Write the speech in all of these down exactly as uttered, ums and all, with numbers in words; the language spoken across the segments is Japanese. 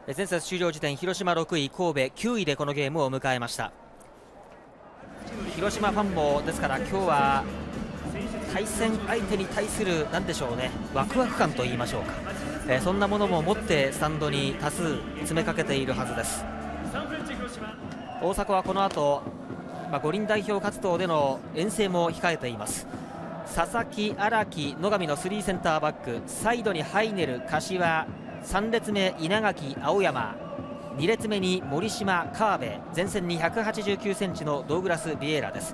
前節終了時点、広島ろくい、神戸きゅういでこのゲームを迎えました。広島ファンもですから今日は対戦相手に対する何でしょうね、ワクワク感といいましょうか、えー、そんなものも持ってスタンドに多数詰めかけているはずです。大迫はこの後、まあ、五輪代表活動での遠征も控えています。佐々木、荒木、野上のスリーセンターバック、サイドにハイネル、柏、さん列目稲垣、青山、に列目に森島、川辺、前線にひゃくはちじゅうきゅうセンチのドーグラス・ビエイラです。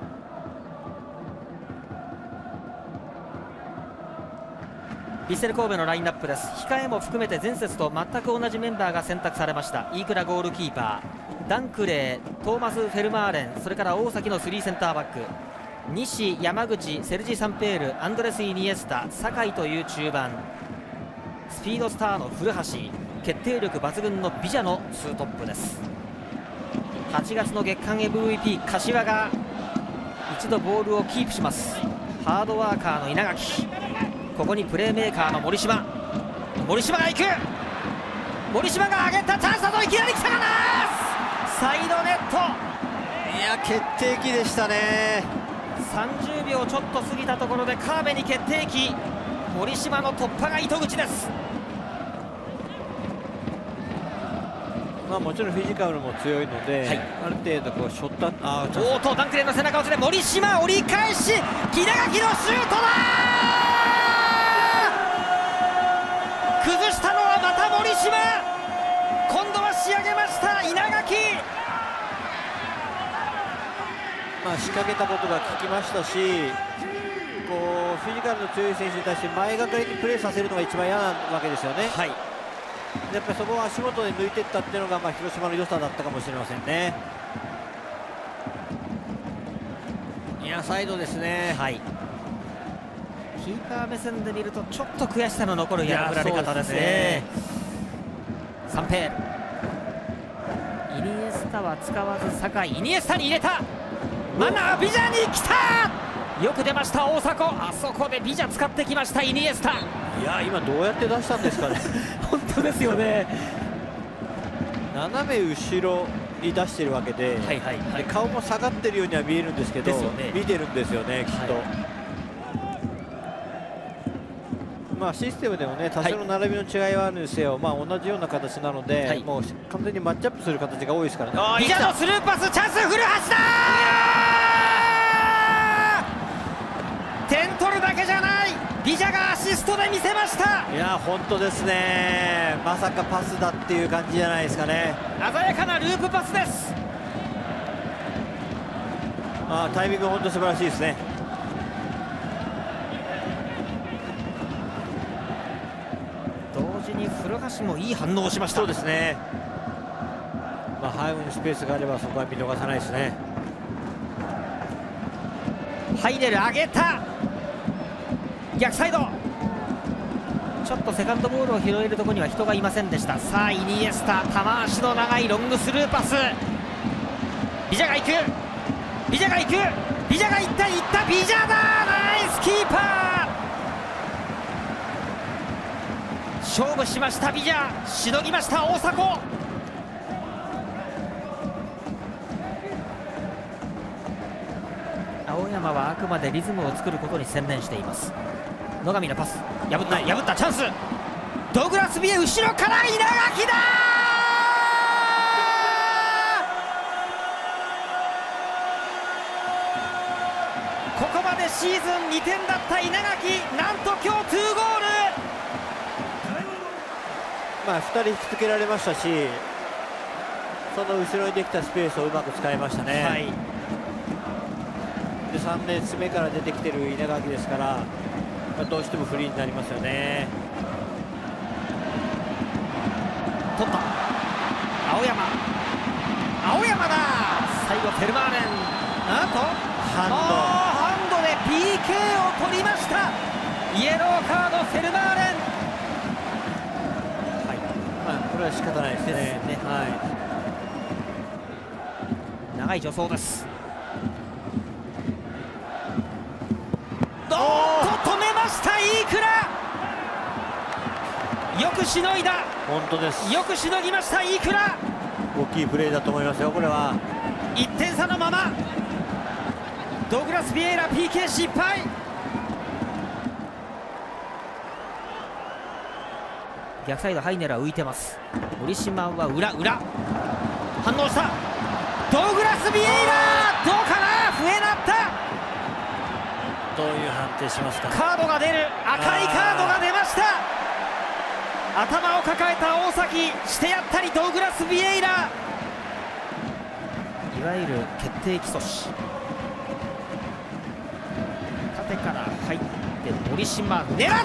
ヴィッセル神戸のラインナップです。控えも含めて前節と全く同じメンバーが選択されました。飯倉ゴールキーパー、ダンクレー、トーマス・フェルマーレン、それから大崎のスリーセンターバック、西、山口、セルジ・サンペール、アンドレス・イニエスタ、酒井という中盤、スピードスターの古橋、決定力抜群のビジャのツートップです。はちがつの月間 エムブイピー 柏が一度ボールをキープします。ハードワーカーの稲垣、ここにプレーメーカーの森島、森島が行く、森島が上げたチャンスだといきなり来たかな、サイドネット、 いや決定機でしたね。 さんじゅうびょうちょっと過ぎたところで川辺に決定機、森島の突破が糸口です。 まあもちろんフィジカルも強いので、はい、ある程度こうショット、あーおーとダンクレーの背中をつれ森島折り返し、木田垣のシュートだ、崩したのはまた森島、今度は仕上げました稲垣。 まあ仕掛けたことが効きましたし、こうフィジカルの強い選手に対して前がかりにプレーさせるのが一番嫌なわけですよね。はい、やっぱりそこを足元で抜いていったっていうのが、まあ、広島の良さだったかもしれませんね。いやサイドですね。はい、 キーパー目線で見るとちょっと悔しさの残る破られ方ですね。サンペール、イニエスタは使わず酒井、イニエスタに入れた、マナービジャに来た、よく出ました大迫、あそこでビジャ使ってきましたイニエスタ。 いや今どうやって出したんですかね本当ですよね。 斜め後ろに出してるわけで、はいはいはい、で顔も下がってるようには見えるんですけど、ね、見てるんですよねきっと、はい、まあシステムでもね多少の並びの違いはあるんですよ、はい、まあ同じような形なので、はい、もう完全にマッチアップする形が多いですからね。 ビジャのスルーパスチャンス、古橋だー、点取るだけじゃない、ビジャがアシストで見せました。 いや本当ですね、まさかパスだっていう感じじゃないですかね。 鮮やかなループパスです。 あタイミング本当素晴らしいですね。 同時に古橋もいい反応をしました。 そうですね、まあ、背後にスペースがあればそこは見逃さないですね。 ハイネル上げた、逆サイド、ちょっとセカンドボールを拾えるところには人がいませんでした。さあイニエスタ、球足の長いロングスルーパス、ビジャが行く、ビジャが行く、ビジャが行った行った、ビジャだ、ナイスキーパー、勝負しましたビジャ、しのぎました大迫。青山はあくまでリズムを作ることに専念しています。野上のパス、破った破ったチャンス、ドグラス・ビエ後ろから稲垣だ、ここまでシーズンにてんだった稲垣、なんと今日にゴール、 まあふたり引きつけられましたし、その後ろにできたスペースをうまく使いましたね。はい、でさん列目から出てきてる稲垣ですから、まあ、どうしてもフリーになりますよね。 取った青山、青山だ、最後フェルマーレン、なんとハンドハンドで ピーケー を取りました。イエローカードフェルマーレン、 はい、まあ、これは仕方ないですね。ですね、はい、 長い助走です。おっと止めました飯倉、よくくしのいだ。 本当です。 よくしのぎました飯倉。 大きいプレーだと思いますよこれは。 いってん差のままドグラス・ビエイラ ピーケー 失敗。逆サイドハイネルは浮いてます。森島は裏裏反応した。ドグラス・ビエイラどうかな。笛鳴った。 どういう判定しますか。 カードが出る。赤いカードが出ました。頭を抱えた大崎してやったりドグラス・ビエイラ。いわゆる決定機阻止。縦から入って森島狙った。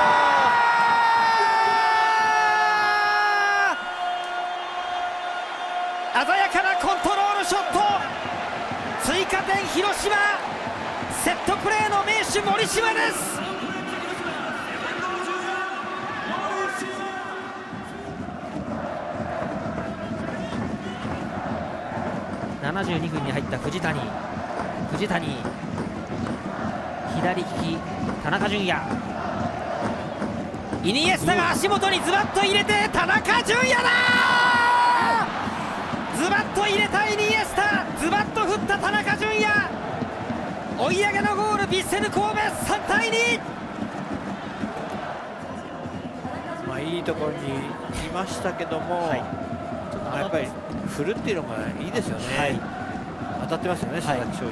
鮮やかなコントロールショット。追加点広島。セットプレーの名手森島です。ななじゅうにふんに入った藤谷。藤谷左利き田中純也。イニエスタが足元にズバッと入れて田中純也だ。ズバッと入れたイニエスタ。ズバッと振った田中純也。追い上げのゴール。ヴィッセル神戸さんたいに。 まあいいところにいましたけども、はい、ちょっとやっぱり振るっていうのがいいですよね。はい、当たってますよね、佐々木翔に。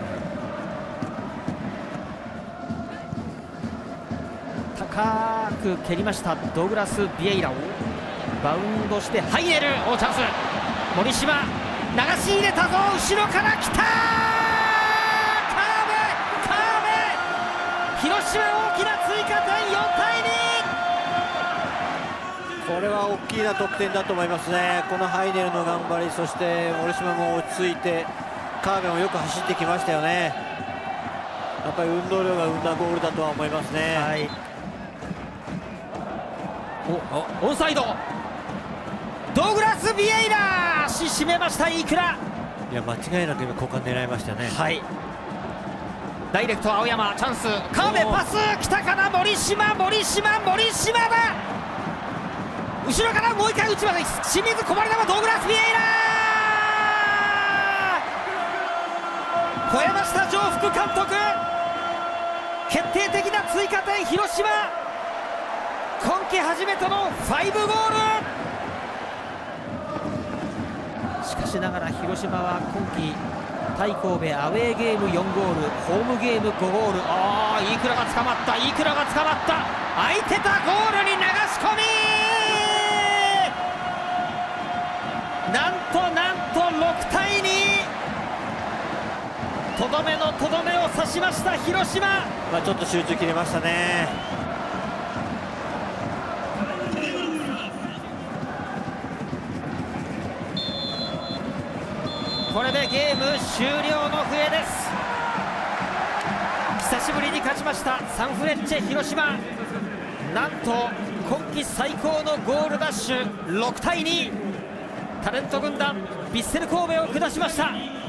高く蹴りましたドグラス・ビエイラをバウンドしてハイネル。おチャンス。森島流し入れたぞ。後ろから来た。広島大きな追加点よんたいに。 これは大きな得点だと思いますね。このハイネルの頑張り、そして森島も落ち着いて川辺もよく走ってきましたよね。やっぱり運動量が生んだゴールだとは思いますね。はい、 おオンサイドドグラス・ビエイラ足締めました飯倉。 いや間違いなく今股間狙いましたね。 はい、ダイレクト青山チャンス。川辺パス来たかな。森島森島森島だ。後ろからもう一回内まで清水こぼれ球。ドグラス・ビエイラ超えました城福監督。決定的な追加点広島。今季初めてのファイブゴール。しかしながら広島は今季対神戸アウェーゲームよんゴール、ホームゲームごゴール。ああ飯倉が捕まった。飯倉が捕まった。空いてたゴールに流し込み。なんとなんとろくたいに。とどめのとどめを刺しました広島。 まあちょっと集中切れましたね。 これでゲーム終了の笛です。久しぶりに勝ちましたサンフレッチェ広島。なんと今季最高のゴールラッシュろくたいに。タレント軍団ヴィッセル神戸を下しました。